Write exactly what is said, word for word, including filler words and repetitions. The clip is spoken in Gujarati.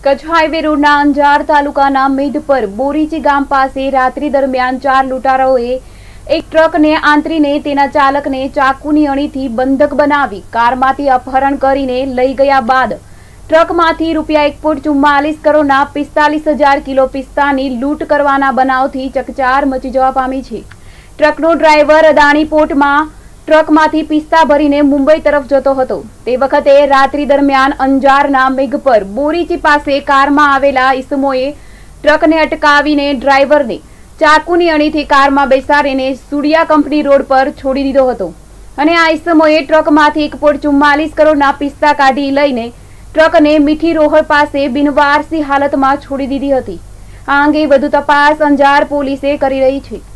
કચ્છ હાઈવે રોડના અંજાર તાલુકાના મેઢપર બોરીચી ગામ પાસે રાત્રિ દરમિયાન ચાર લૂંટારાઓએ એક ટ્રકને આંતરીને તેના ચાલકને ચાકુની અણીથી બંધક બનાવી કારમાંથી અપહરણ કરીને લઈ ગયા બાદ ટ્રકમાંથી રૂપિયા એક પોઈન્ટ ચુમ્માલીસ કરોડના પિસ્તાલીસ હજાર કિલો પિસ્તાની લૂંટ કરવાના બનાવથી ચકચાર મચી જવા પામી છે। ટ્રકનો ડ્રાઈવર અદાણી પોર્ટમાં ટ્રકમાંથી પિસ્તા ભરીને મુંબઈ તરફ જતો હતો। તે વખતે રાત્રિ દરમિયાન અંજારના મેઘપર બોરીચી પાસે કારમાં આવેલા ઈસમોએ ટ્રકને અટકાવીને ડ્રાઈવરને ચાકુની અણીથી કારમાં બેસાડીને સુડિયા કંપની રોડ પર છોડી દીધો હતો અને આ ઈસમોએ ટ્રકમાંથી એક પોઈન્ટ ચુમ્માલીસ કરોડના પિસ્તા કાઢી લઈને ટ્રકને મીઠી રોહર પાસે બિનવારસી હાલતમાં છોડી દીધી હતી। આ અંગે વધુ તપાસ અંજાર પોલીસે કરી રહી છે।